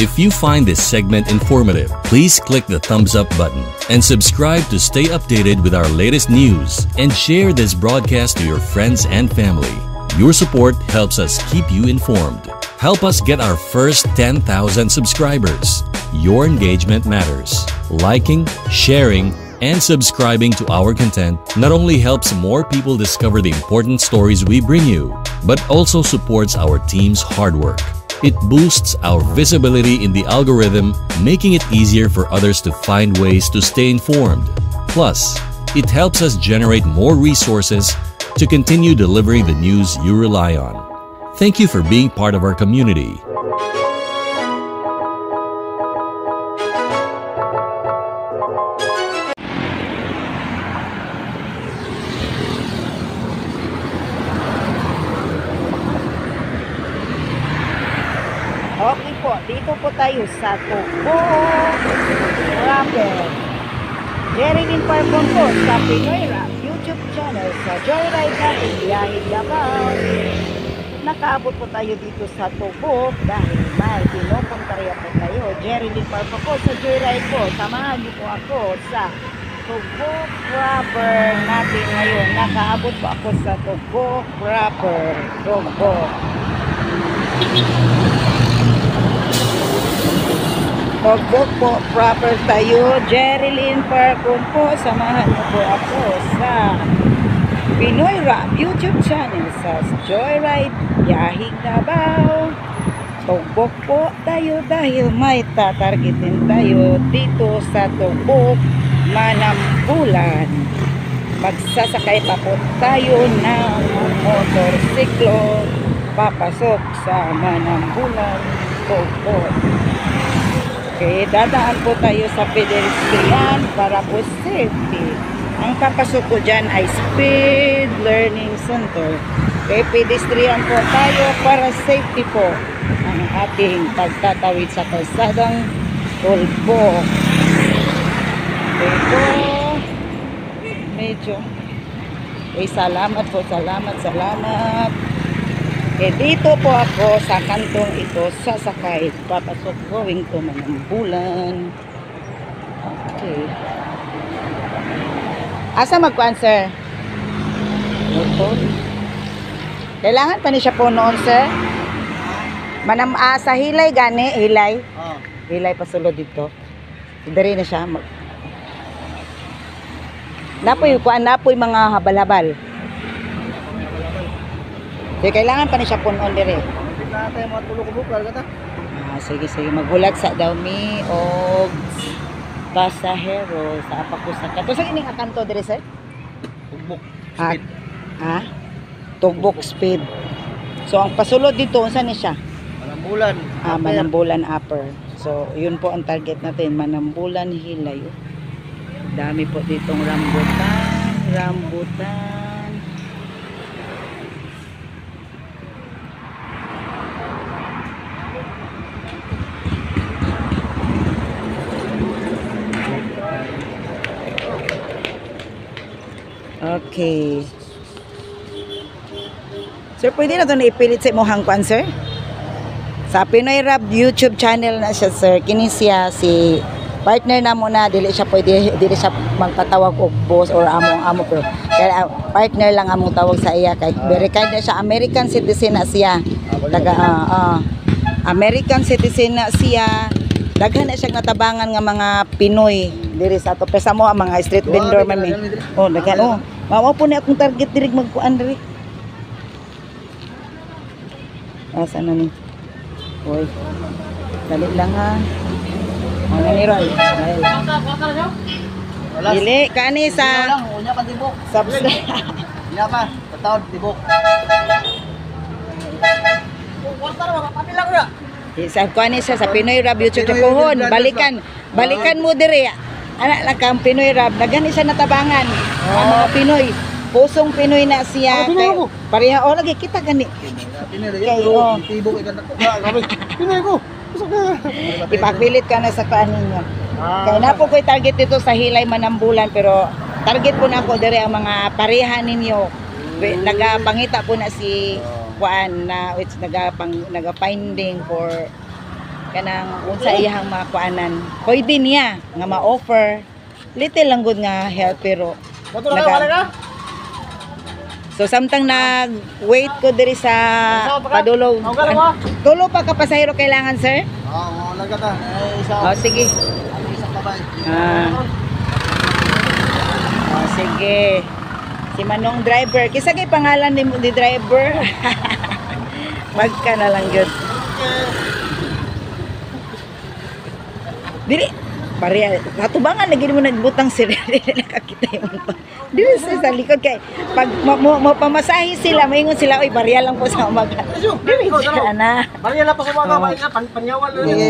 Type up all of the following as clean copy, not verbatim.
If you find this segment informative, please click the thumbs up button and subscribe to stay updated with our latest news, and share this broadcast to your friends and family. Your support helps us keep you informed. Help us get our first 10,000 subscribers. Your engagement matters. Liking, sharing, and subscribing to our content not only helps more people discover the important stories we bring you, but also supports our team's hard work. It boosts our visibility in the algorithm, making it easier for others to find ways to stay informed. Plus, it helps us generate more resources to continue delivering the news you rely on. Thank you for being part of our community. Okay po, dito po tayo sa Tugbo Rapper. Jerilyn Parpon po sa Pinoy Rap YouTube channel sa Joyride natin, Biyahing Davao. Nakaabot po tayo dito sa Tugbo dahil may pinupuntarya po tayo. Jerilyn Parpon po sa Joyride po. Samahan niyo po ako sa Tugbo Rapper natin ngayon. Nakaabot po ako sa Tugbo Rapper. Tugbo. Tugbo po, proper tayo. Jerilyn Parpon po, samahan niyo po ako sa Pinoy Rap YouTube channel sa Joyride, Biyahing Davao. Tugbo po tayo dahil may tatargetin tayo dito sa Tugbo, Manambulan. Magsasakay pa po tayo ng motorsiklo papasok sa Manambulan, Tugbo. Okay, dadaan po tayo sa pedestrian para po safety. Ang papasok ko dyan ay Speed Learning Center. Okay, pedestrian po tayo para safety po ang ating pagtatawid sa kalsadang Tugbo. Okay po, medyo salamat po, salamat. Eh, dito po ako sa kantong ito sasakay papasok going to Manambulan. Okay, asa magkuan sir? Kailangan pa ni siya po noon sir? Sa Hilay gani, Hilay? Hilay pasulod dito. Dari na siya. Napoy kuan, napoy mga habal-habal. Kailangan pa ni siya punon dire. Sige, maghulat sa daw mi og pasahero sa apakusa kanto. Sa ining kanto dire sir? Tugbok speed. Tugbok speed. So ang pasulod dito unsa ni siya? Manambulan. Manambulan upper. So yun po ang target natin, Manambulan Hilay. Dami po ditong rambutan. Okay. Sir, pwede na ito na ipilit sa imuhang kwan, sir? Sa Pinoy Rap YouTube channel na siya, sir. Kini siya si partner na muna. Dili siya magpatawag og boss or amo pero kaya partner lang among tawag sa iya kay very kind na siya. American citizen na siya. American citizen na siya. Daghan na siya natabangan nga mga Pinoy diri sa ato. Pesa mo ang mga street vendor man mi. Daghan mao po ni akong target diri magkuan diri. Asa na ni? Oy. Dali lang ha. Ano ni Roy? Dili kani sa unya pa tibok. Subscribe. Ila pa, tataod tibok. Kwarta ra papi lang ra. Sa kuan sa Pinoy Rap YouTube pohon, balikan mo diri. Anak lang kang Pinoy Rap, daghan isa natabangan. Ang mga Pinoy, pusong Pinoy na siya. Pareha lagi kita gani. Pinoy tibok ikan ko. Pinoy ko. Ipagpilit ka na sa kuan ninyo. Kaya na po ko'y target dito sa Hilay Manambulan, pero target po na ko diri ang mga pareha ninyo. Nagapangita po na si kuan na which nagapinding for kanang unsa iyang mga kuanan. Pwede niya nga ma-offer little lang gud nga help pero so samtang nag-wait ko diri sa padulong. Tulo pa ka pasahero kailangan, sir? Oo, nagata. Isa. Oh, sige. Isa pa ba? Oh, sige. Si Manong driver. Kisa kay pangalan ni driver. Magka na lang yun. Dili. Pareha. Katubangan lagi mo nagbutang sila. Nakakita yung dili sa likod kay pag mapamasahe sila, maingon sila, oy pareha lang po sa umaga. Dili sila na. Pareha lang po sa umaga, panyawal.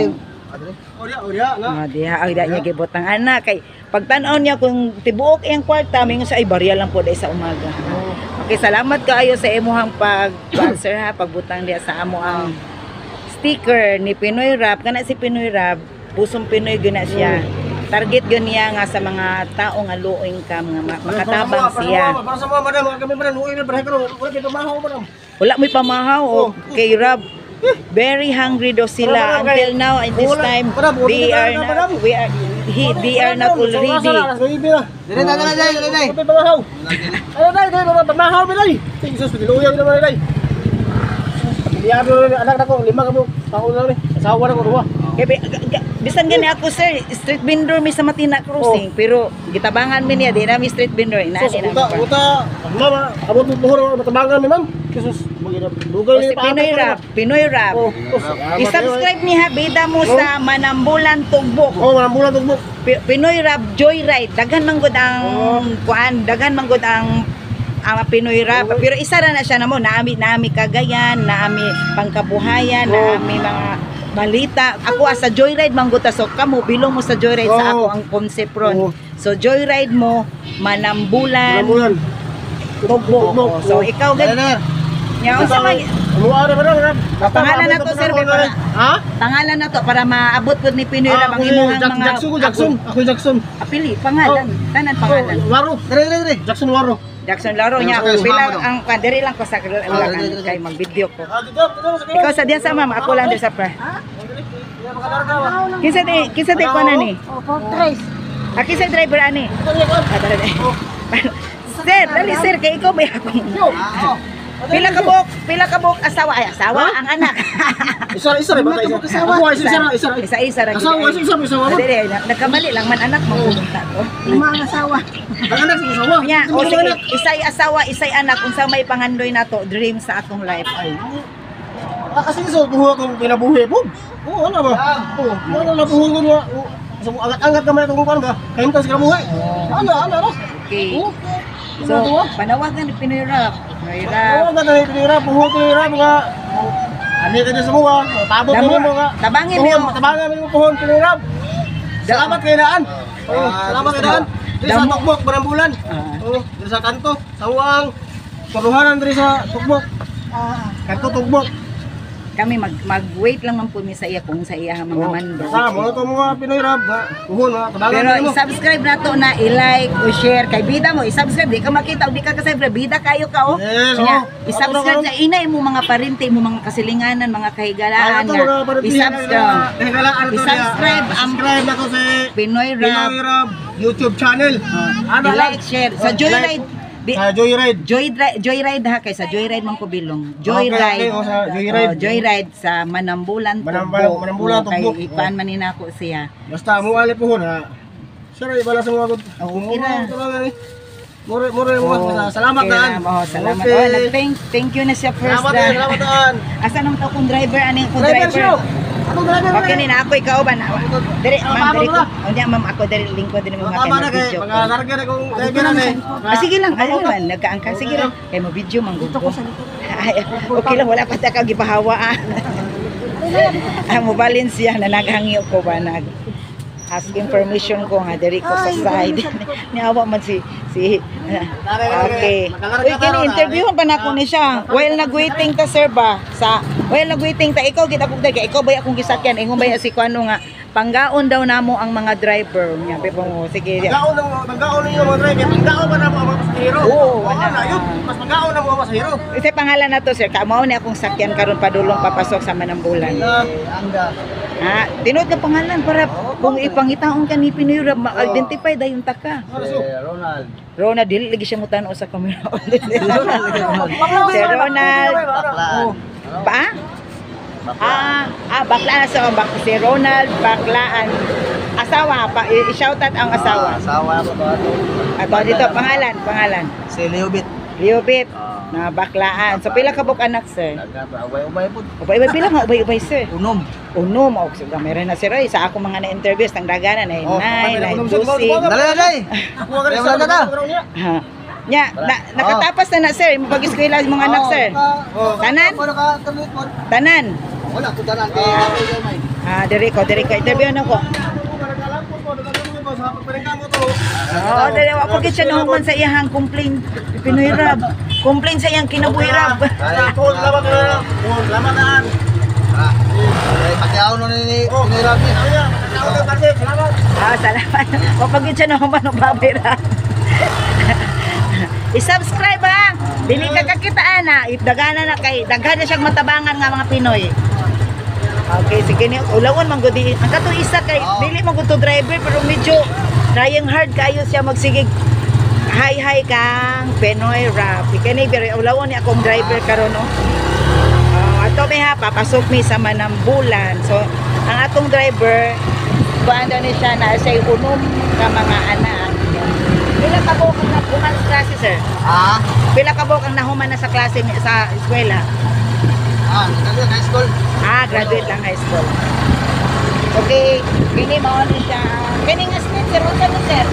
Oria na. Diha ay niya gibutang ana kay pagtan-aw niya kung tibuok iyang kwarta, maingon sa ay barya lang po dai sa umaga. Okay, salamat kaayo sa imuhang pag-sponsor ha, pagbutang diha sa amo ang sticker ni Pinoy Rap. Kana si Pinoy Rap, pusong Pinoy gyud na siya. Target gyud niya nga sa mga tao nga low income nga makatabang siya. Para sa mga madam, kami madam, uwi na brahe karon. Wala kay pamahaw madam. Wala may pamahaw kay Rap. Very hungry daw sila until now at this time they are not already. Dili dai. Pamahaw. Ayo dai, pamahaw mi dai. Jesus, diluyaw na dai. Pamilyado anak nako, 5 ka mo. Tao na ni. Asawa na ko duha. Bisan gani ako sir, street vendor mi sa Matina Crossing, pero gitabangan mi niya, di na mi street vendor. Uta, mama, abot mo buhor matabangan mi ma'am. Jesus, dugay ni pa. Pinoy Rap. I-subscribe niya bida mo sa Manambulan Tugbok. Manambulan Tugbok. Pinoy Rap Joyride. Daghan man gud ang kuan, daghan man gud ang Pinoy Rap. Pero isa ra na siya namo, naami kagayan, naami pangkabuhayan, naami mga balita. Ako sa Joyride mangguta, so kamo bilong mo sa Joyride sa ako ang concept ron. So Joyride mo Manambulan Tugbok. So ikaw gid. Ya, unsa man? Pangalan na to sir para. Ha? Pangalan na to para maabot pud ni Pinoy Rap ang imong mga Jackson. Ako Jackson. Apili pangalan. Tanan pangalan. Waro. Dire. Jackson Waro. Jackson Laro niya ako bilang ang kadiri lang ko sa kay mag-video ko. Ikaw sa diya sa ma'am, ako lang diya sa pa. Kinsa di ko na ni? Kinsa driver ani? Sir, dali sir kay ikaw ba ako? Pila ka buok asawa ang anak. Isa rin ba tayo? Ako Isa ra. Asawa. Dili, nagkamali lang man anak mo pumunta ko. Mga asawa. Ang anak sa asawa. Nya, o sige, isay asawa, isay anak unsa may pangandoy nato dream sa atong life. Kasi so buho akong pinabuhi po. Oo, ano ba? Oo, ano na buho ko nga. So angat naman itong kuan ba? Kaintas ka buhi. Ano? Okay. So, panawagan ni Pinoy Rap. Oo, ganun Pinoy Rap, buho Pinoy Rap nga. Ani ka din sa buha. Tabot mo nga. Tabangin mo buhon Pinoy Rap. Salamat kay Daan. Oo, salamat kay Daan. Diri sa Tugbok, Manambulan. Oo, diri sa kanto, Sawang. Turuhanan diri sa Tugbok. Kanto Tugbok. Kami mag-wait lang man po mi sa iya kung sa iya mga mando. Mo to mga Pinoy Rap, buhon ha. Pero i-subscribe na to na i-like o share kay bida mo. I-subscribe di ka makita o di ka kasi bida kayo ka o. I-subscribe sa inay mo mga parinti mo mga kasilinganan, mga kahigalaan nga. I-subscribe ang nako sa Pinoy Rap YouTube channel. I-like share sa Joyride. Joyride ha kay sa Joyride man ko bilong. Joyride. Joyride sa Manambulan Tugbok. Manambulan Tugbok. Kay ipaan man nako siya. Basta mo ali po ha. Sir, ibala sa mga okay na. More salamat Daan. Salamat. Thank you na siya first. Salamat Daan. Asa nang kung driver aning kung driver. Okay ni na ako ikaw ba na. Diri ma'am diri ko. Unya ma'am ako diri lingkod din mo mga video. Mga larga na kung driver na sige lang, ano man nagkaangka sige lang. Kay mo video man gud ko. Okay lang wala pa ta ka gipahawa. Mo balance siya na naghangi ko ba nag ask information ko nga diri ko sa side. Niawa man si okay. Uy kini interview pa na ko ni siya. While nagwaiting ta sir ba sa while nagwaiting ta ikaw kita pug kay ikaw ba akong gisakyan ingon ba si kuano nga panggaon daw namo ang mga driver niya. Pero mo sige. Panggaon niyo mga driver. Panggaon ba na mo mga pasahero? Oo, wala yun. Mas panggaon na mo mga pasahero. Ito pangalan na to sir. Kamao ni akong sakyan karon padulong papasok sa Manambulan. Anda. Tinod na pangalan para kung ipangitaon ka ni Pinoy Rap, ma-identify dayon ta ka. Ronald. Ronald, dili lagi siya mutano sa camera. Si Ronald. Ba? Baklaan si Ronald Baklaan. Asawa pa, i-shout out ang asawa. Asawa ko ba ito? Ato dito pangalan. Si Leobit. Leobit na Baklaan. So pila ka buk anak sir? Ubay-ubay po. Ubay pila nga ubay sir? Unom. Unom og so meron na si Roy sa ako mga na-interviews tang daganan ay nay Lucy. Dali. Ako ka rin sa Nya, nakatapas na sir, mag-eskwela mga anak sir. Tanan? Tanan. Wala ko tanan. Diri ko interview na ko. Dali ako gid siya nahuman sa iyang complaint. Pinoy Rap. Complaint sa iyang kinabuhi Rap. Lamataan. Pagyaw no ni Rap. Salamat. Kapag siya nahuman ng babay Rap. I-subscribe ha. Dili ka kakitaan ha. Dagana na kay daghan na siyang matabangan nga mga Pinoy. Okay, sige ni ulawon man gud ang kato isa kay dili man gud to driver pero medyo trying hard kayo siya magsigig. Hi kang Pinoy Rap. Kani pero ulawon ni akong driver karon no. Ato may ha papasok mi sa Manambulan. So ang atong driver baanda ni siya na say unom ka mga anak. Pila ka buok ang nahuman sa klase, sir? Pila ka buok ang nahuman na sa klase sa eskwela? Graduate high school. Graduate lang high school. Okay, kini mao ni siya. Kini nga street, sir, unsa ni sir?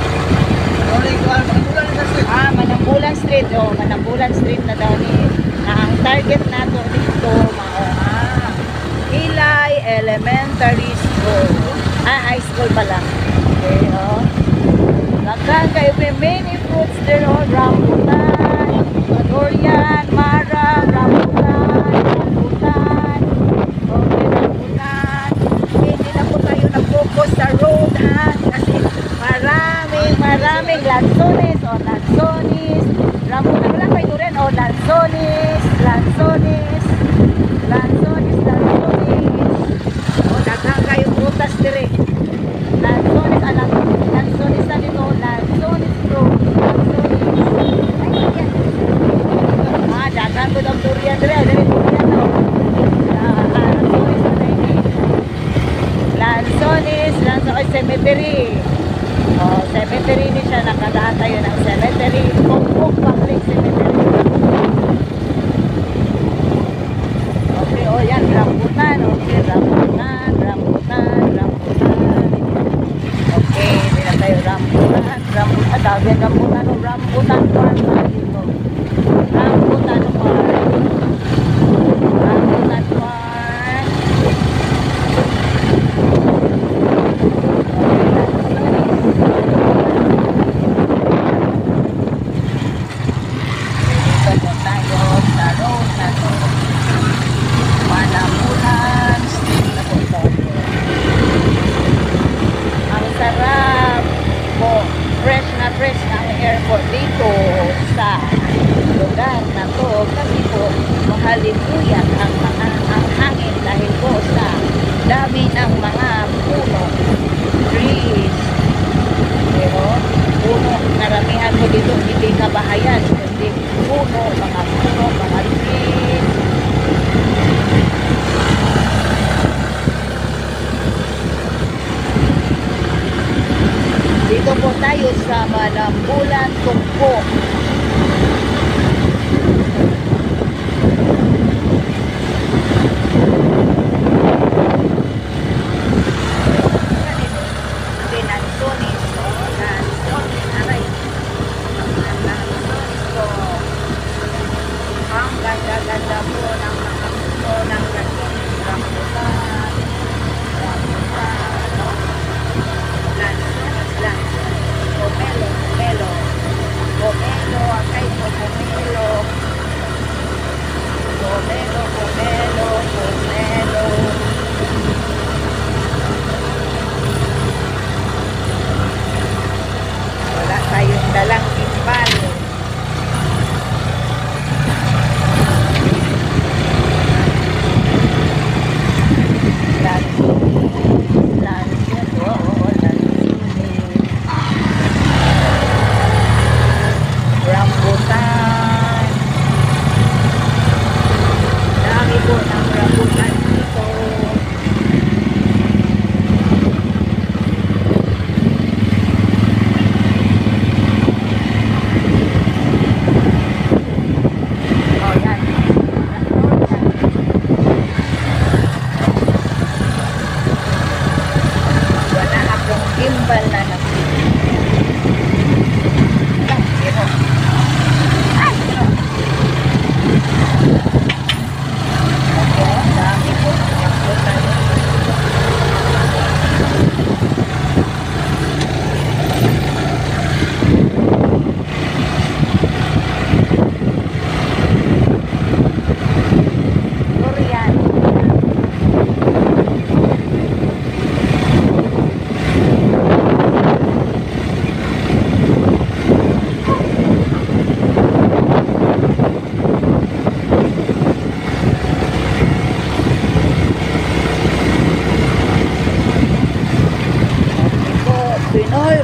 Manambulan Street. Manambulan Street na daw ni. Ang target nato dito mao Ilay Elementary School. High school pa lang. Okay, Nagkan kayo many fruits there rambutan, durian, mara, rambutan. Hindi na po tayo nag-focus sa road ha, kasi maraming lansones rambutan lang kayo rin lansones. Nagkan kayo prutas dire. Lansones na dito, lansones fruit, dagan ko daw durian dire, durian no. Lansones cemetery. Cemetery ni siya, nakadaan tayo ng cemetery, Kumpuk Public Cemetery. Okay, yan, rambutan. Okay, bila tayo rambutan. Dami rambutan farm na dito. Rambutan farm. Dito tayo sa road na to. Manambulan Street na po ito. Ang sarap po. Fresh na ang airport dito sa lugar na to kasi po mahalintuyat ang hangin dahil po sa dami ng mga puno, trees. Pero puno, karamihan po dito hindi kabahayan, kundi puno, mga trees. Dito po tayo sa Manambulan, Kumpuk. Ang ganda-ganda po ng mga puno ng rambutan. Pomelo.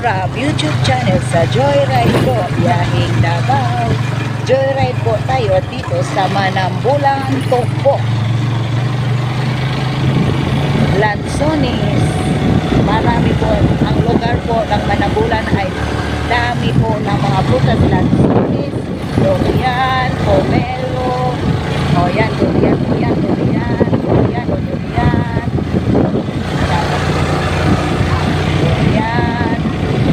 Rap YouTube channel sa Joyride po, Biyaheng Davao. Joyride po tayo dito sa Manambulan, Tugbo, Lanzones. Marami po ang lugar po ng Manambulan ay dami po ng mga prutas. Lanzones, durian, pomelo, o yan, durian, durian, durian, durian, durian, durian,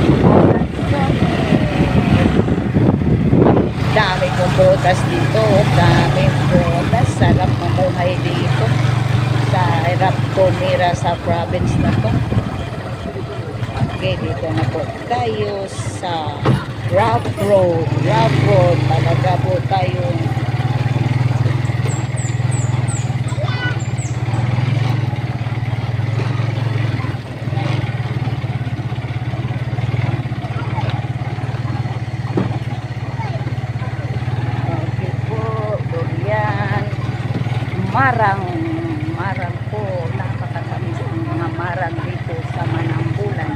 dami pong prutas dito, dami prutas. Sarap mamuhay dito. Sarap tumira sa province na to. Okay, dito na po tayo sa Rough Road. Rough Road, talaga po tayo. Okay po, durian, marang po, napakatamis ang mga marang dito sa Manambulan.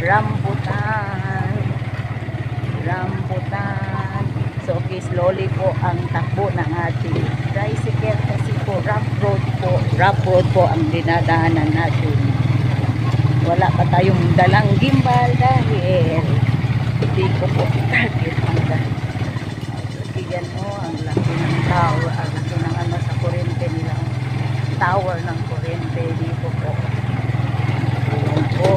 Rambutan. So okay, slowly po ang takbo ng ating tricycle kasi po rough road po ang dinadaanan natin. Wala pa tayong dalang gimbal dahil hindi ko po target hanggang. Okay, yan o, ang laki ng tower, ang laki ng ano sa kuryente nila. Tower ng kuryente dito po. Ayan po.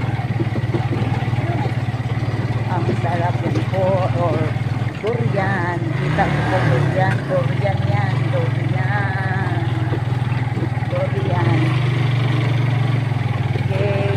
Ang sarap din po, or durian. Kita mo po durian, durian yan, durian. Durian. Okay.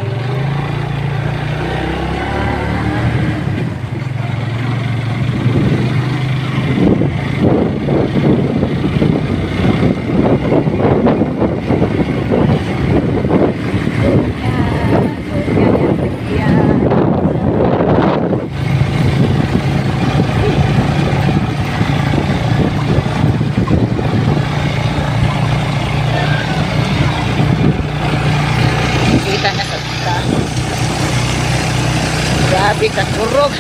Kita na sa taas. Grabe katurog.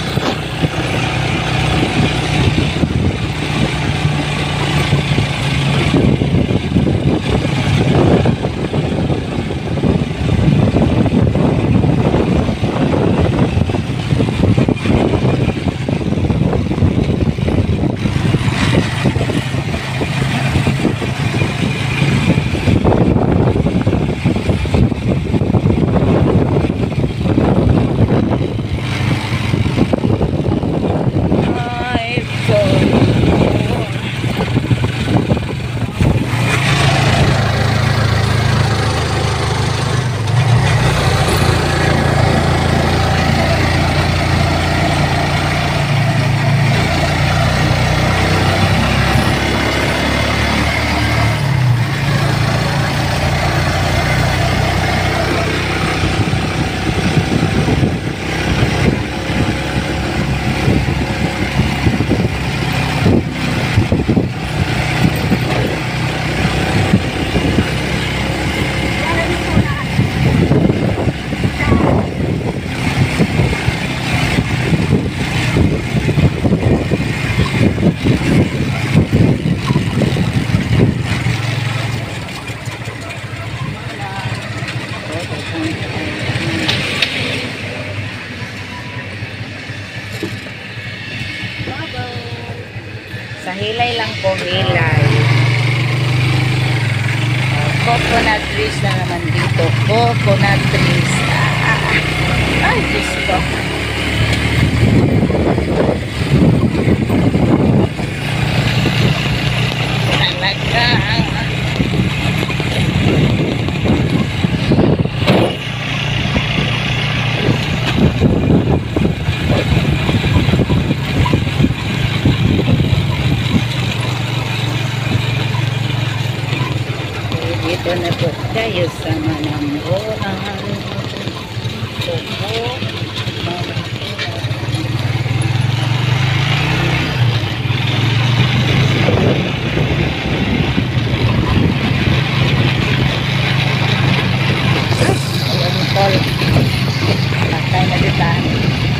Sa hilay lang po, hilay. Coconut trees na naman dito. Coconut trees. Ay, Diyos ko. Talaga. Dito na po tayo sa Manambulan. Ayan, tol. Patay na dito.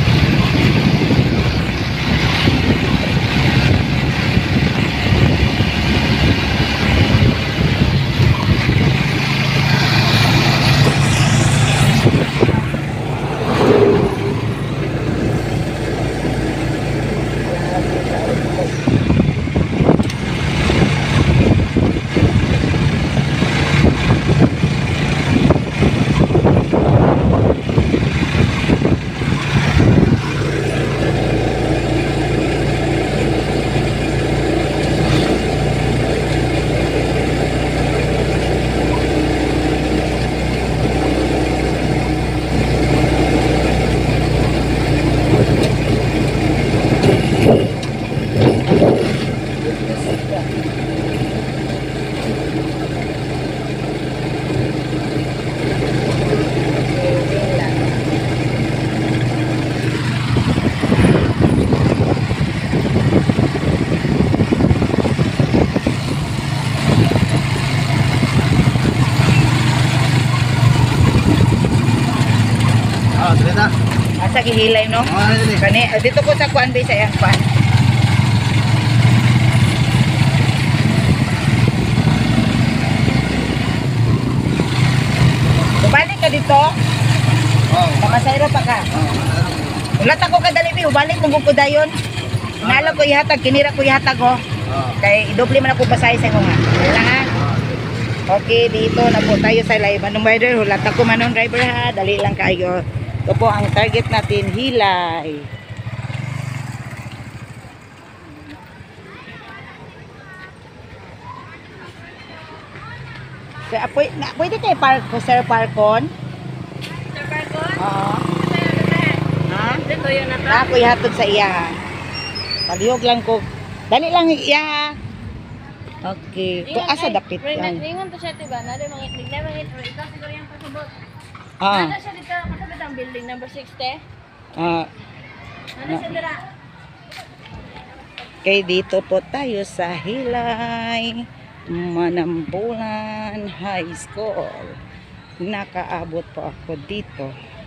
sa gihilay, no? Kani, dito ko sa kuan ba sa iyang kuan. Balik ka dito? Makasayro pa ka? Ulat ako kadali, balik mong kudayon. Nalo ko ihatag, kinira ko ihatag, ho. Kaya idoble man ako basahe sa nga. Wala ha? Okay, dito na po tayo sa live. Anong rider? Hulat ako manong driver ha. Dali lang kayo. Ito po ang target natin, Hilay. Pwede kayo Sir Parkon? Sir Parkon? Oo. Ha? Dito yun na to. Ako ihatod sa iya ha. Palihog lang ko. Dali lang iya ha. Okay. Kung asa dapit yan. Ringon to siya, diba? Nari mangitlig na mangit. Ikaw siguro yung pasabot. Ah. Ano siya dito? Kasabot ang building number 60? Ah. Ano siya dira? Okay, dito po tayo sa Hilay Manambulan High School. Nakaabot po ako dito.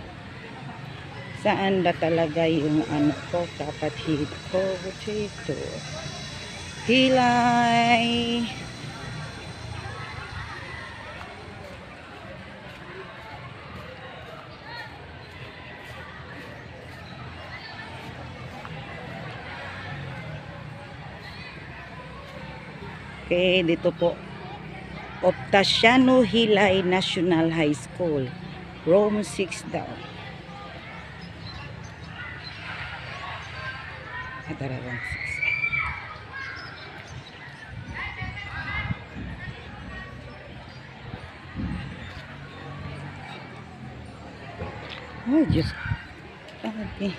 Saan ba talaga yung ano ko, kapatid ko dito? Hilay. Okay, dito po. Optasiano Hilay National High School. Room 6 daw. Atara, room 6. Oh, Diyos. Okay.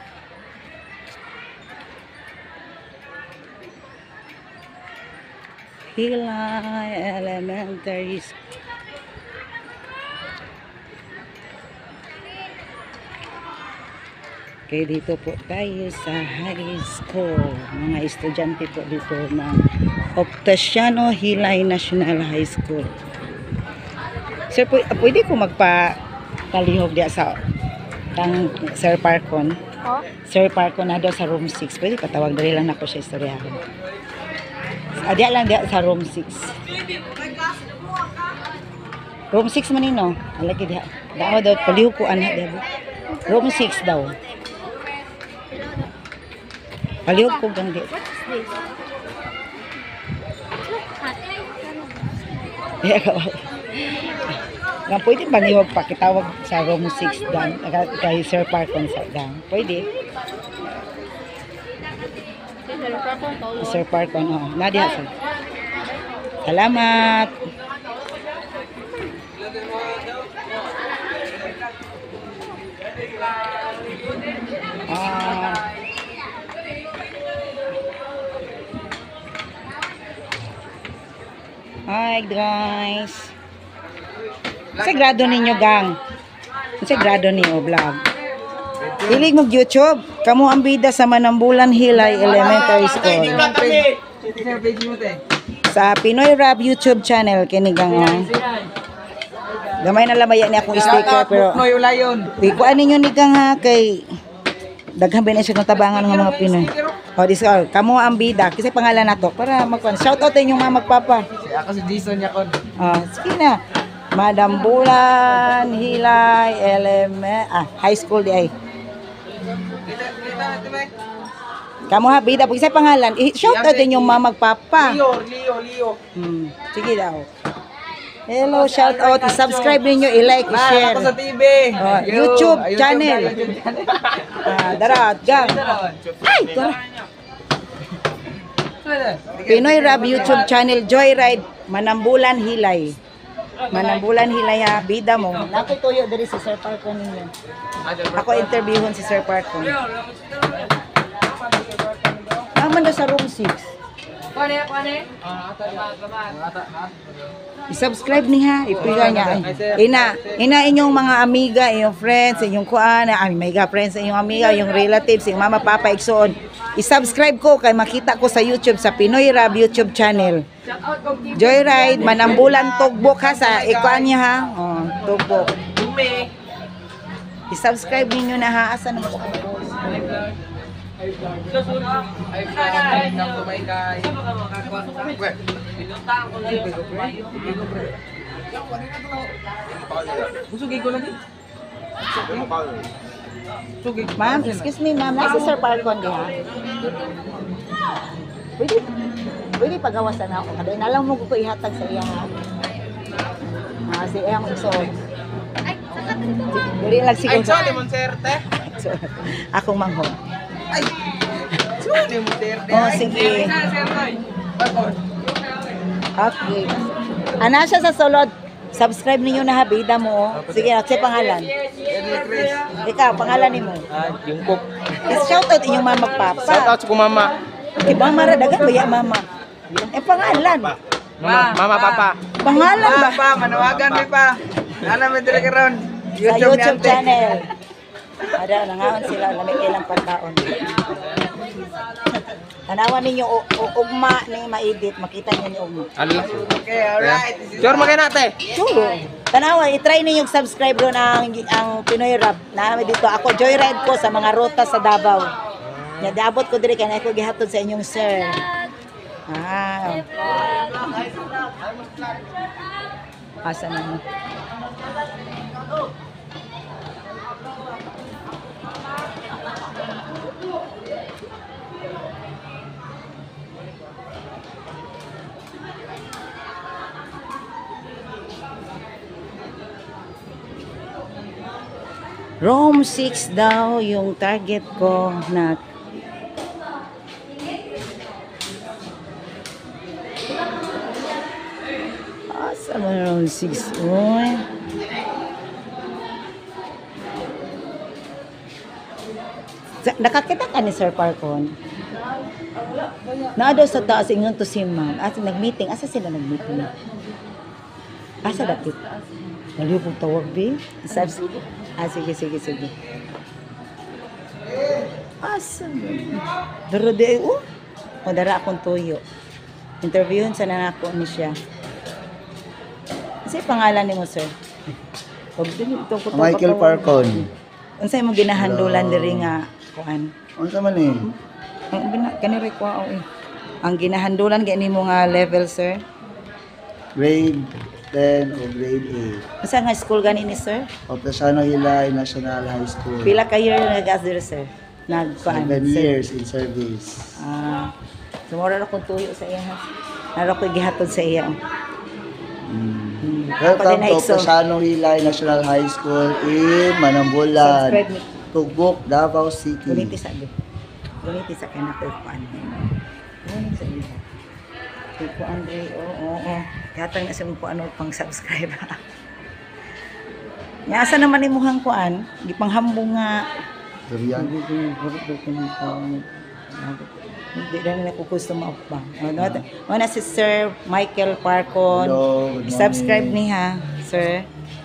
Hilay Elementary School. Okay, dito po tayo sa high school. Mga estudyante po dito ng Optasiano Hilay National High School. Sir, pwede ko magpa-talihog diya sa Sir Parkon? Oh? Sir Parkon na daw sa room 6. Pwede patawag dali lang na po siya istoryahan. Diya lang diya sa room 6. Room 6 man nino. Alagi diya. Daw daw palihog ko anak diya. Room 6 daw. Palihog ko gang diya. Nga pwede ba niyog pakitawag sa room 6 dan kay Sir Parkon sa dan. Pwede. Sir Parkon, oh. Nadia, sir. Salamat. Hi guys. Sa grado ninyo gang. Sa grado ninyo vlog. Hilig mag YouTube. Kamu ang bida sa Manambulan Hilay Elementary School. Sa Pinoy Rap YouTube channel kinigang gamay na lamaya ni akong sticker pero ikuan ninyo nigang ha kay daghan ba na siya ng tabangan ng mga Pinoy. O dis kamu ang bida kasi pangalan nato para magkuan. Shout out inyong mga magpapa. Ako si Jason yakon. Sige na. Manambulan Hilay High School di ay. Kamu ha bida pag isa pangalan shout out din yung mga magpapa. Leo. Sige daw. Hello, shout out, subscribe niyo, i-like, i-share. Ako sa TV. YouTube channel. Darat, gang. Ay, tara. Pinoy Rap YouTube channel, Joyride, Manambulan Hilay. Manambulan Hilay ha, bida mo. Nakutuyo diri si Sir Parkon ninyo. Ako interviewon si Sir Parkon. Naman daw sa room 6. I-subscribe niya, ipila niya. Ina inyong mga amiga, inyong friends, inyong kuan, amiga friends, inyong amiga, inyong relatives, inyong mama, papa, igsoon. I-subscribe ko kay makita ko sa YouTube, sa Pinoy Rap YouTube channel. Joyride, Manambulan, Tugbok ha, sa ikuan niya ha. Tugbok. I-subscribe ninyo na ha. Asa naman ko? Ma'am, excuse me ma'am. Nasa Sir Parkon diha. Pwede pagawasan ako. Kada nalang mo ko ihatag sa iya ha. Si Eyang Uksod. Dili lang siguro. Ay, sorry, Monserte. Akong manghod. Ay, sorry, Monserte. Oh, sige. Okay. Ana siya sa sulod. Subscribe ninyo na habida mo. Sige, sa pangalan. Ikaw, pangalan ni mo. Yung cook. Shoutout inyong mama papa. Shoutout sa mama. Di ba maradagan ba yan mama? Pangalan. Mama, papa. Pangalan ba? Pa, manawagan mo pa. Ano may dire karon? Sa YouTube channel. Ada nangaon sila lamig ilang pagkaon. Tanawan ninyo ugma ni maedit, makita niyo ni ugma. Okay, alright. Sure magay nate. Sure. Tanawa, i-try ninyo subscribe ron ang Pinoy Rap. Naami dito ako joyride ko sa mga ruta sa Davao. Ya daabot ko diri kay ako gihatod sa inyong sir. Asa na mo? Rome 6 daw yung target ko na asa mo Rome 6 oy nakakita ka ni Sir Parkon na daw sa taas ingon to si ma'am asa nag-meeting asa sila nag-meeting asa dapat Maliw pong tawag, B. Sige. Asa mo? Daro di, o dara akong tuyo. Interviewin sa nanako ni siya. Kasi pangalan ni mo, sir? Michael Parkon. Unsay mo ginahandulan diri nga kuan? Unsa man eh? Kanire ko ang ginahandulan gani mo nga level, sir? Grade 10 o grade 8. Unsa nga school gani ni sir? Opesano Hilay National High School. Pila ka year nag-as diri, sir? 7 years in service. Sumura na kong tuyo sa iya. Naro ko gihatod sa iya. Welcome to Opesano Hilay National High School in Manambulan, Tugok, Davao City. Guniti sa kana ko kuan. Guniti sa iya. Ko Andre, oo. Katang na sa mo ano pang subscribe. Nya asa naman imuhang kuan, di panghambong nga Durian. Hindi rin na gusto maupang. Ano si Sir Michael Parkon. Hello, good morning. Subscribe niya, sir.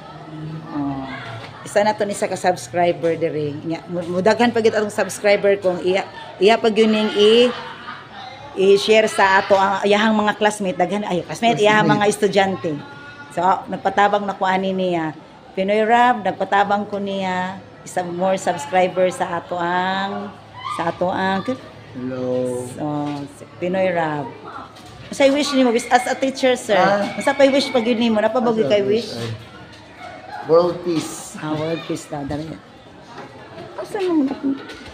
Isa na to ni sa ka-subscriber diri. Mudaghan pag itong subscriber kung iya pag yun yung i-share sa ato ang iyahang mga classmate. Iyahang mga estudyante. So, nagpatabang na ko ani niya. Pinoy Rap, nagpatabang ko niya. Isang more subscriber sa ato ang Hello. so, Pinoy Rap. Masay wish ni mo as a teacher, sir. Masa pa wish pag yun ni mo napabagi kay wish. World peace. World peace ta dali. Asa mo na?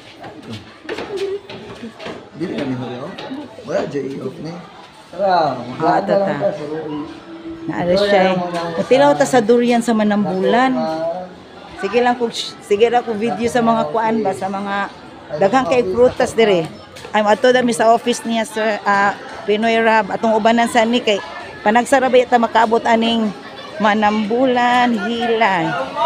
Dili na ni Julio. Wala jay off ni. Tara, Bata ta. Naalis siya. Utilaw ta sa durian sa Manambulan. Sige lang ko video sa mga kuan ba sa mga daghang kay prutas dire. I'm ato dami sa office niya sir Pinoy Rap atong ubanan sa ni kay panagsarabay ta makaabot aning Manambulan Hilay.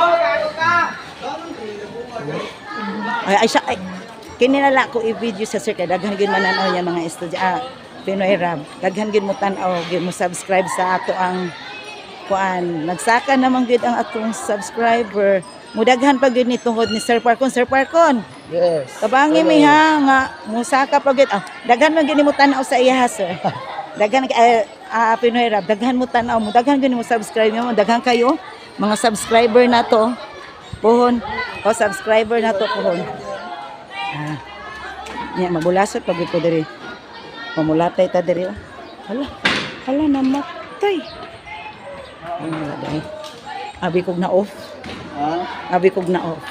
Ay kinilala ko i-video sa sir kay daghan gyud mananaw niya mga estudyante Pinoy Rap. Daghan gyud mo tan-aw, gyud mo subscribe sa ato ang kuan. Nagsaka naman gyud ang atong subscriber. Mudaghan pa gyud ni tungod ni Sir Parkon. Sir Parkon. Yes. Kabangi mi ha nga musaka pa gyud. Daghan man gyud ni mo tan-aw sa iya ha, sir. Daghan Pinoy Rap, daghan mo tan-aw mo. Daghan gyud ni mo subscribe mo. Daghan kayo mga subscriber na to. Puhon. O, subscriber na to, puhon. Nya, mabulasot pag ko diri. Pamulatay ta diri. Hala, namatay. Ay, wala dahil. Abi kog na off. Abi kog na off.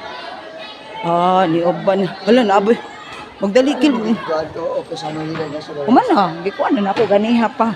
Ni oban. Hala, naaboy. Magdalikil. Gato, o kasama nila na sa Kumana, gikuan na ako ganiha pa.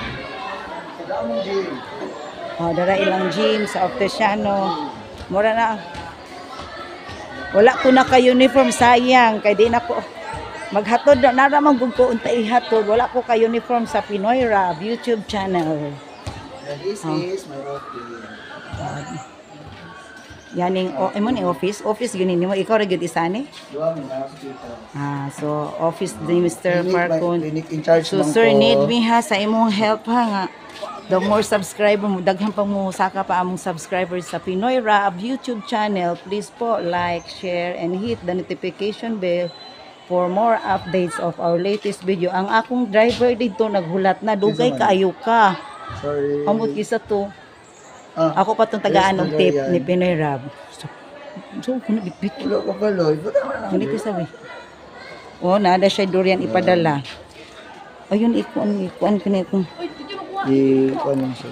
Dara ilang gym sa Opticiano. Mura na. Wala ko na ka uniform, sayang kay di na ko maghatod na naramang gud ko unta ihatod. Wala ko ka uniform sa Pinoy Rab YouTube channel. This is my office. Yaning imo ni office yun nimo ikaw ra gyud isa ni. Duha man na hospital. So office ni Mr. Farcon. Clinic in charge So man sir, ko. need me ha sa imong help ha nga. The more subscriber mo, daghan pa mo saka pa among subscribers sa Pinoy Rab YouTube channel. Please po like, share, and hit the notification bell for more updates of our latest video. Ang akong driver dito naghulat na, dugay kaayo ka. Sorry. Amot kisa to. Ako pa itong tagaan ng tip ni Pinoy Rab. So, kung nabitbit. Wala ko kaloy. Ganito sabi. Nada siya durian ipadala. Ayun, ikuan ko na itong. Ikuan lang siya.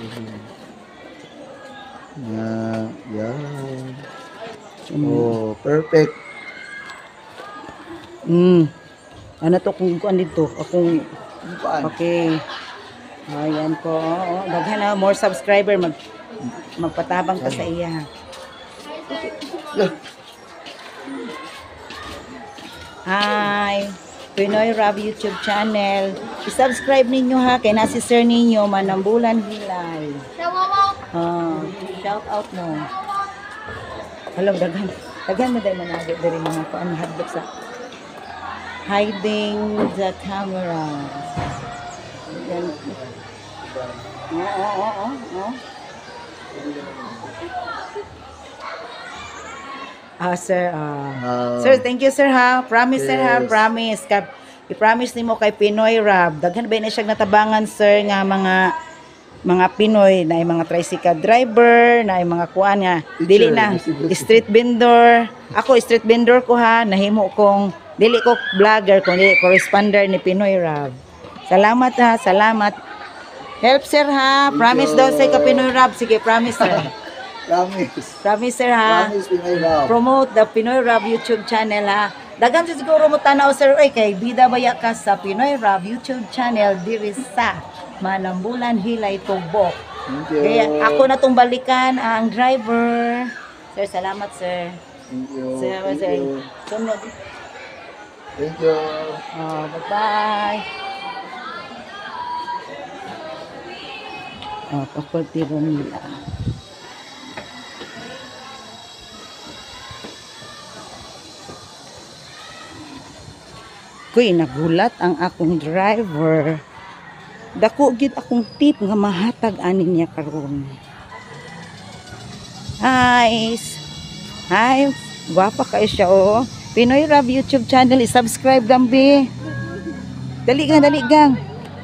Yan. Perfect. Ano to kung ikuan dito? Akong, okay. Ayan po. Daghan na, more subscriber. Magpatabang ka sa iya. Hi, Pinoy Rab YouTube channel. I-subscribe ninyo ha, kay nasi sir ninyo, Manambulan Hilay. Shout out mo. Alam, daghan mo dahil managod dari mga paano hadlok sa hiding the camera. Yan. Sir, sir, thank you sir ha. Promise sir ha, promise. I-promise nimo kay Pinoy Rab. Daghan ba na siya natabangan sir nga mga Pinoy na mga tricycle driver, na mga kuan nga dili na street vendor. Ako street vendor ko ha, nahimo kong dili ko vlogger, kung dili corresponder ni Pinoy Rab. Salamat ha, salamat. Help sir ha. Promise daw sa ka Pinoy Rab. Sige, promise sir. Promise sir ha. Promise Pinoy Rab. Promote the Pinoy Rab YouTube channel ha. Dagan sa siguro mo tanaw sir kay bida baya ka sa Pinoy Rab YouTube channel diri sa Manambulan Hilay Tugbok. Kaya ako na tong balikan ang driver. Sir, salamat sir. Thank you. Salamat sir. Sunod. Thank you. Bye-bye. Pakultiro nila. Kuy, nagulat ang akong driver. Dako gid akong tip nga mahatag ani niya karon. Hi. Guwapa kayo siya Pinoy Rab YouTube channel, i-subscribe gambi. Dali gang.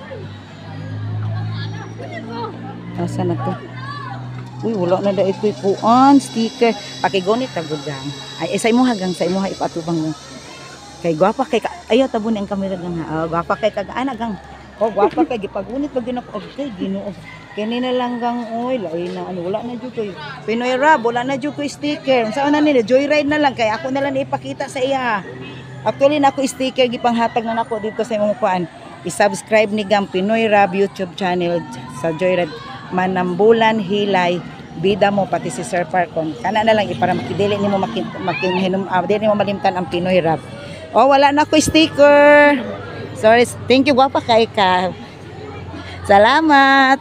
Asa na to? Uy, wala na da ito kuan sticker. Pakigonit tagod gang. Ay sa imo hagang sa imo ha ipatubang mo. Kay guwapa kay ayo tabon ang kamera gang ha. Guwapa kay kagaan gang. Guwapa kay gipagunit pag ginako kay Ginoo. Kani na lang gang oy lain na wala na jud koy. Pinoy Rab wala na jud koy sticker. Unsa na nila joyride na lang kay ako na lang ipakita sa iya. Actually na ako sticker gipanghatag na nako dito sa imong kuan. I-subscribe ni gang Pinoy Rab YouTube channel sa Joyride Manambulan Hilay. Bida mo pati si Sir Farcon. Kana na lang para makidili nimo makinhinom dili mo malimtan ang Pinoy Rab. Wala na ko sticker. Sorry, thank you guwapa kay ka. Salamat.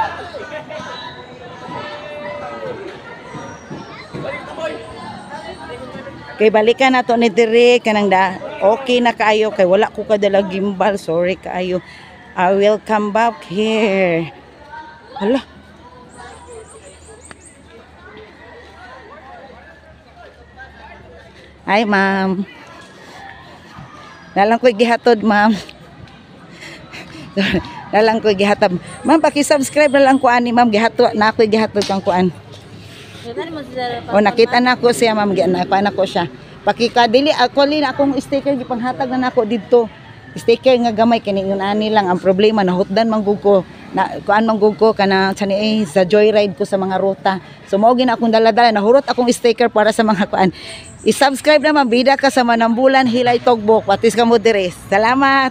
Kay balikan nato ni diri kanang okay na kaayo kay wala ko kadala gimbal. Sorry kaayo. I will come back here. Hala. Hi, ma'am. Dalang ko gihatod, ma'am. Dalang ko gihatod. Ma'am, paki-subscribe na lang ko ani, ma'am. Gihatod na ako gihatod kang kuan. O nakita na ko siya ma'am, gianapan ako siya. Pakikadili ako lin akong sticker gipanghatag na nako didto. Sticker nga gamay kini ani lang ang problema nahutdan manggug ko. Na kuan manggug ko kana sa joyride ko sa mga ruta. So mao gina akong dala-dala nahurot akong sticker para sa mga kuan. I-subscribe naman bida ka sa Manambulan Hilay Tugbok. Patis ka mo dire. Salamat.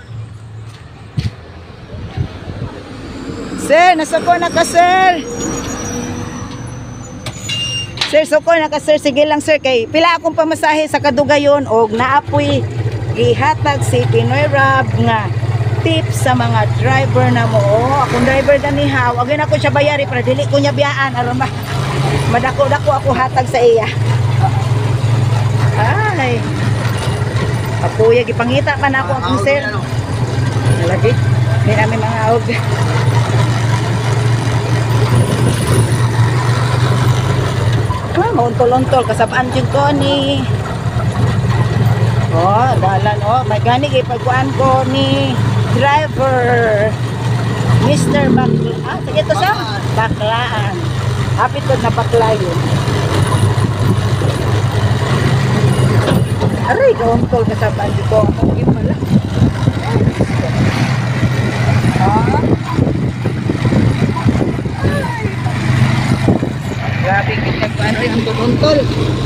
Sir, nasako na ka sir. Sir, soko na ka sir. Sige lang sir. Kay pila akong pamasahe sa Kadugayon og naapoy gihatag si Pinoy Rab nga tip sa mga driver na mo. Akong driver daniha. Wag na ako siya bayari para dili ko niya biyaan aron madako-dako ako hatag sa iya. Ay. Apoy gipangita pa na ako akong sir. Lagi. May namin mga og. Mauntol-untol kasabaan jud ko ni dalan may gani ipagkuan ko ni driver Mr. Baklaan. Sige to sa Baklaan. Hapit ko na Baklayon. Aray, kauntol kasabaan jud ko. Okay pala. Grabe kita paano yung tuntol.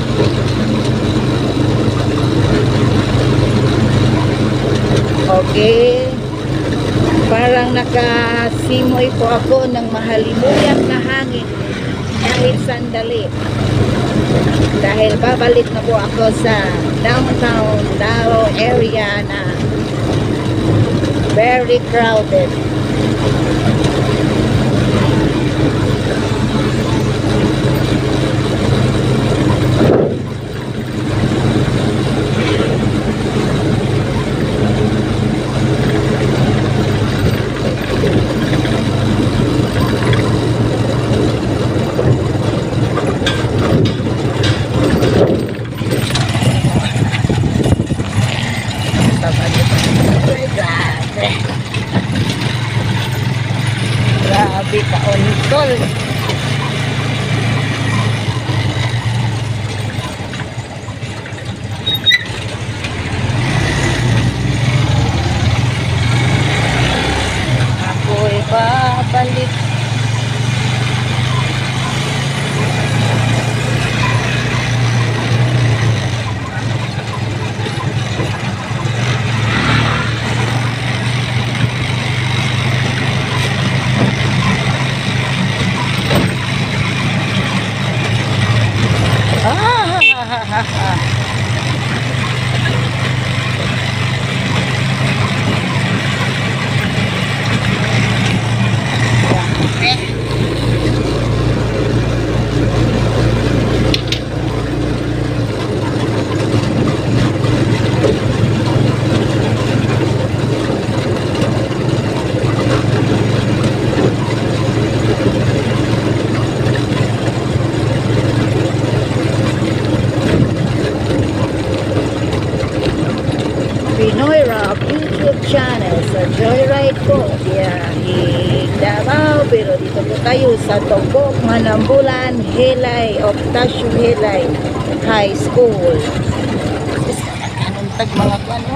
Okay. Parang nakasimoy po ako ng mahalimuyang na hangin kahit sandali. Dahil babalik na po ako sa downtown Davao area na very crowded. Grabe ka ontol. Ako'y babalik. Pinoy Rab YouTube channel sa Joyride po biyahing Davao, pero dito po tayo sa Tugbok, Manambulan, Hilay, Octasio Hilay High School. Anong tag mga ano?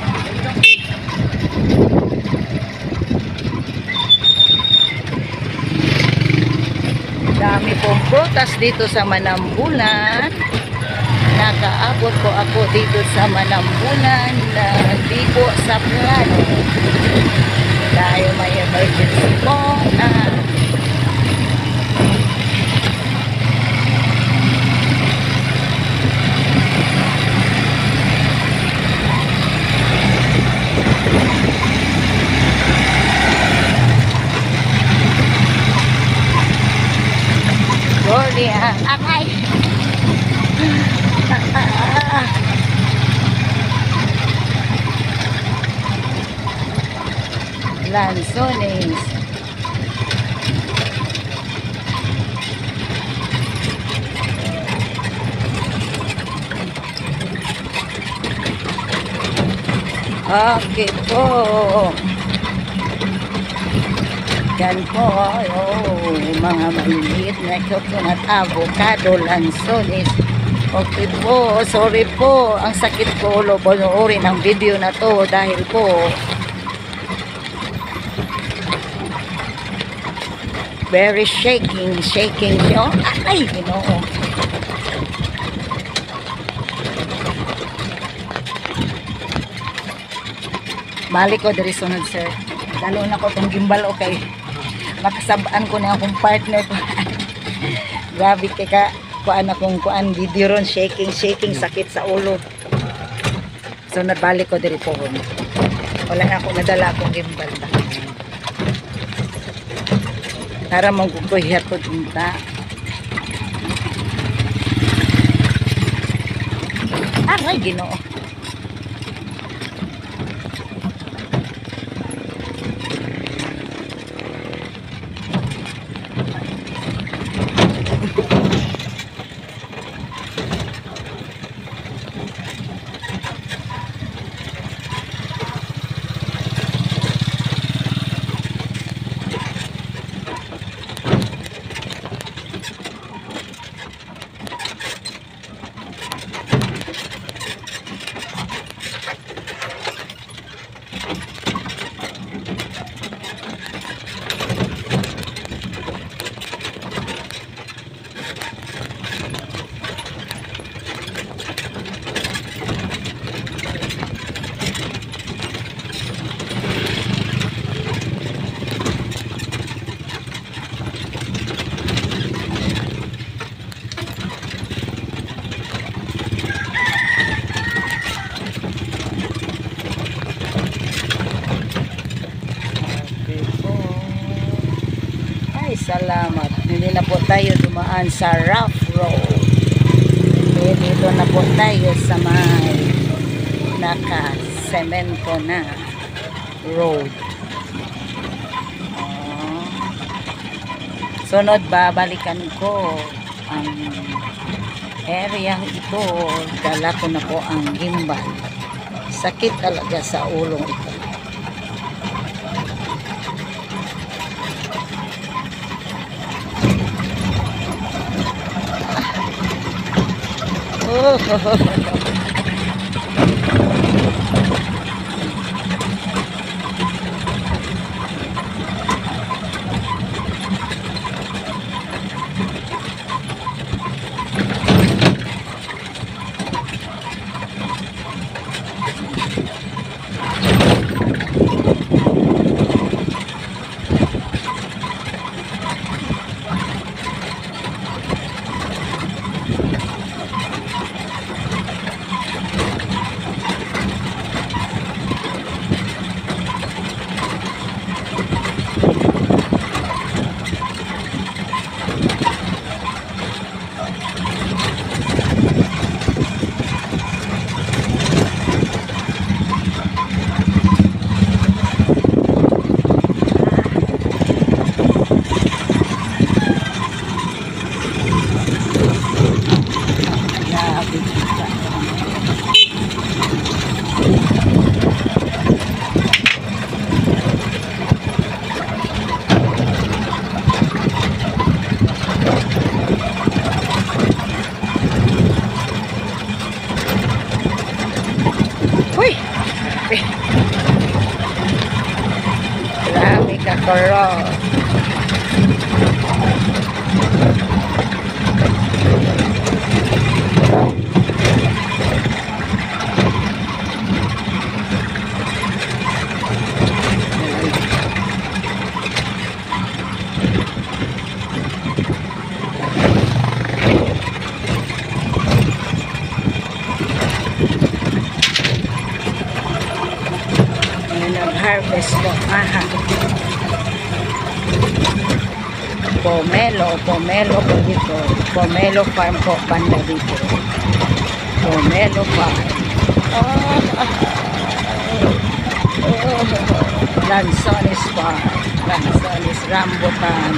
Dami pong prutas dito sa Manambulan. Nakaabot po ako dito sa Manambulan na hindi po sa plano dahil may emergency po na Gordia, akay Lanzones. Okay po. Yan po, oh, mga maliliit na coconut, avocado, lansones. Okay po, sorry po, ang sakit ko ulo, panoorin ang video na to dahil po very shaking siya. Ay, Ginoo. Balik ko diri sunod, sir. Lalo na ko tong gimbal, okay. Makasabaan ko na akong partner ko. Grabe kay kuan video ron, shaking sakit sa ulo. So nabalik ko diri po. Wala na ako nadala akong gimbal ba. Para mong kukuhiyat ko dinta. Ay, Ginoo. Salamat. Hindi na po tayo dumaan sa rough road. Okay, dito na po tayo sa may naka-semento na road. Sunod, babalikan ko ang area ito. Dala ko na po ang gimbal. Sakit talaga sa ulong ito. Uy! Grabe ka, Koro. Harvest po, pomelo po dito, pomelo farm po, banda dito, pomelo farm, lansones farm, lansones rambutan.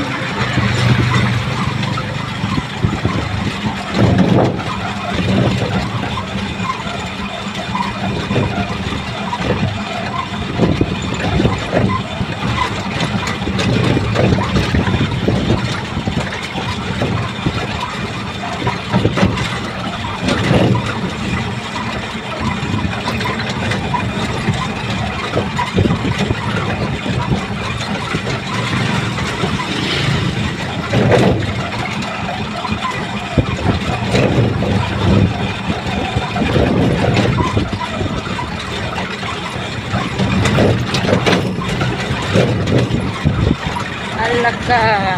Bulacan.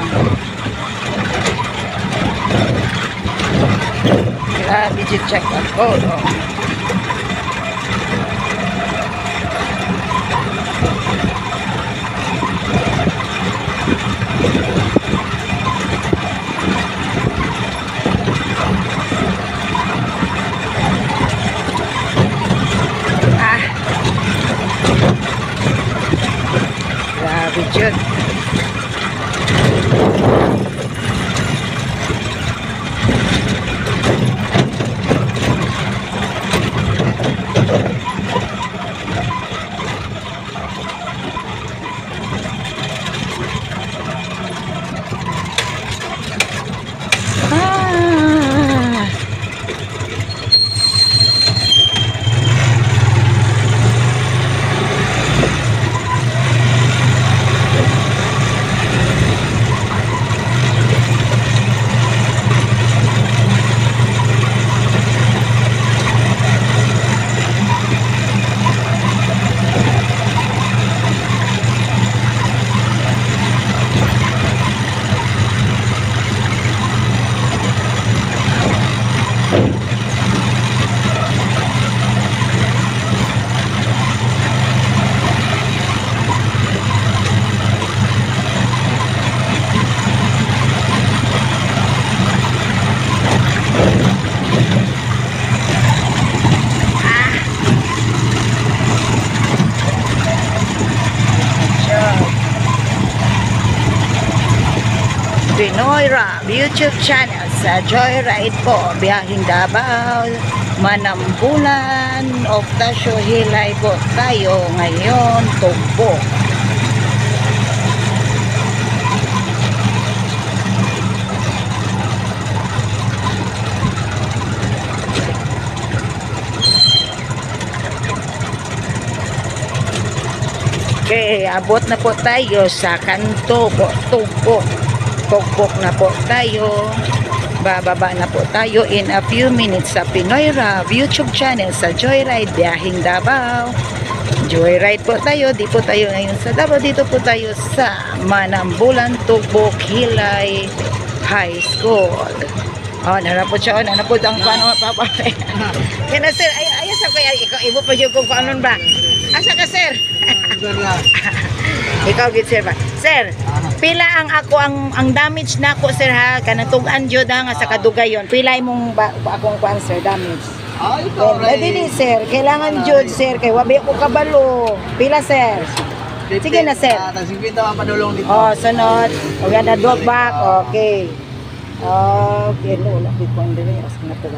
Grabe, check ako. Grabe, Jud. Pinoy Rap YouTube channel sa Joyride po, biyahing Davao, Manambulan, Octasio Hilay po tayo ngayon, Tugbo. Okay, abot na po tayo sa kanto po, Tugbo. Tugbok na po tayo. Bababa na po tayo in a few minutes sa Pinoy Rap YouTube channel sa Joyride biyahing Davao. Joyride po tayo. Di po tayo ngayon sa Davao. Dito po tayo sa Manambulan, Tugbok, Hilay High School. Oh, narapot siya. Oh, narapot ang paano papapay. Kaya sir, ayos ako. Ikaw, ibo pa dyan kung paano ba. Asa ka, sir? Ikaw, good sir ba? Sir, pila ang ako ang damage na ako, sir, ha? Kanatugan jud nga sa kadugayon. Pila imong akong kuan, sir, damage? Ito, Dili, sir. Kailangan jud, sir. Kay wabi ako kabalo. Pila, sir? Sige na, sir. Tagsipin daw ang padulong dito. Oh, sunod. O yan na, dog back. Okay. Okay, no. Lapit ko ang dili. As na ito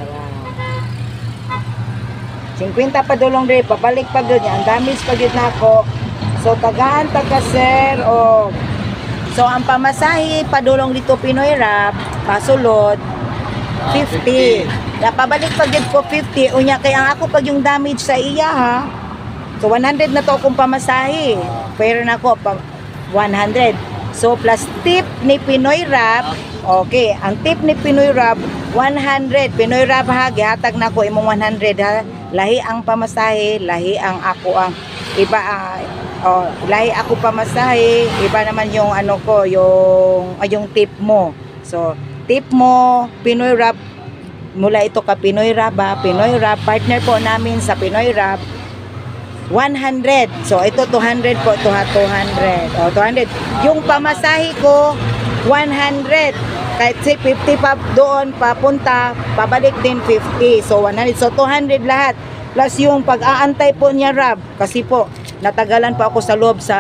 50 pa dulong dili. Pabalik pa yun. Ang damage pa yun na ako. So, tagaan, taga, sir. O, so, ang pamasahe, padulong dito Pinoy Rap, pasulod, 50. Napabalik pag yun po 50. Unya, kaya ang ako pag yung damage sa iya, ha? So, 100 na to akong pamasahe. Pero na ako, 100. So, plus tip ni Pinoy Rap, okay. Ang tip ni Pinoy Rap, 100. Pinoy Rap, ha? Gihatag na ko imong 100, ha? Lahi ang pamasahe, lahi ang ako ang iba, lahi ako pamasahe, iba naman yung ano ko, yung tip mo. So, tip mo, Pinoy Rap, mula ito ka Pinoy Rap, ha? Pinoy Rap, partner po namin sa Pinoy Rap, 100. So, ito 200 po, ito 200. O, 200. Yung pamasahe ko, 100. Kahit si 50 pa doon, papunta, pabalik din 50. So, 100. So, 200 lahat. Plus yung pag-aantay po niya, Rab. Kasi po, natagalan pa ako sa loob sa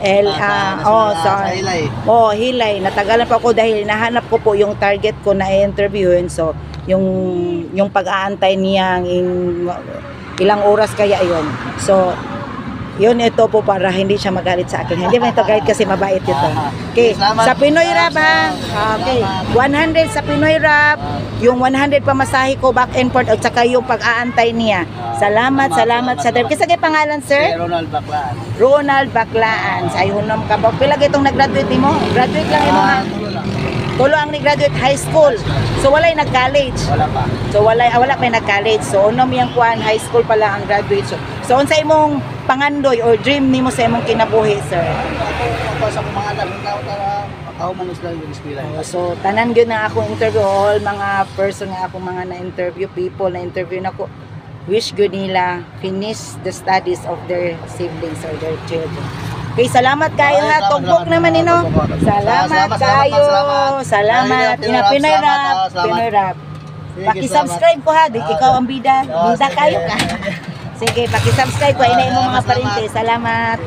Hilay. Natagalan pa ako dahil nahanap ko po yung target ko na i-interviewin. So, yung pag-aantay niya, ilang oras kaya yun. So, yun ito po para hindi siya magalit sa akin. Hindi ba ito galit kasi mabait ito. Okay, sa Pinoy Rap, ha? Okay, 100 sa Pinoy Rap. Yung 100 pamasahe ko back and forth at saka yung pag-aantay niya. Salamat sa driver. Kasi kay pangalan, sir? Ronald Baclaan. Ronald Baclaan. Sa ihunam ka ba? Pila itong nag-graduate mo? Graduate lang mo, ha? Tulo ang nag-graduate high school. So walay nag-college. Wala pa. So wala pa nag-college. So unom yang kuan high school pa lang ang graduate. So unsa imong pangandoy or dream nimo sa imong kinabuhi, sir? Ako sa mga anak ng tao Ako man sila yung eskwela. So tanan gyud na ako interview, all mga person nga ako mga na-interview, people na interview nako, wish good nila finish the studies of their siblings or their children. Okay, salamat kayo ha. Tugbok naman nino. Salamat kayo. Salamat. Pinoy Rap. Paki-subscribe ko ha. Ikaw ang bida. Bida kayo ka. Sige, paki-subscribe ko. Inayin mo mga parente. Salamat.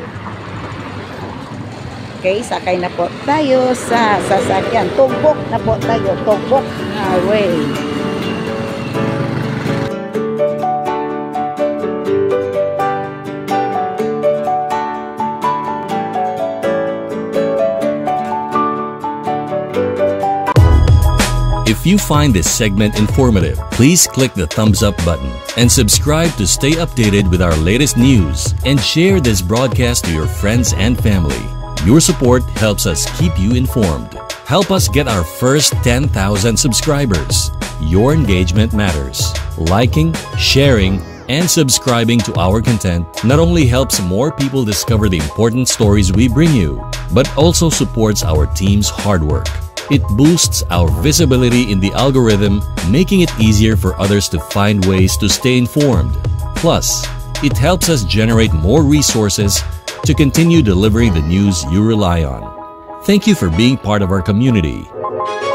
Okay, sakay na po tayo sa sasakyan. Tugbok na po tayo. Tugbok highway. If you find this segment informative, please click the thumbs up button and subscribe to stay updated with our latest news, and share this broadcast to your friends and family. Your support helps us keep you informed. Help us get our first 10,000 subscribers. Your engagement matters. Liking, sharing, and subscribing to our content not only helps more people discover the important stories we bring you, but also supports our team's hard work. It boosts our visibility in the algorithm, making it easier for others to find ways to stay informed. Plus, it helps us generate more resources to continue delivering the news you rely on. Thank you for being part of our community.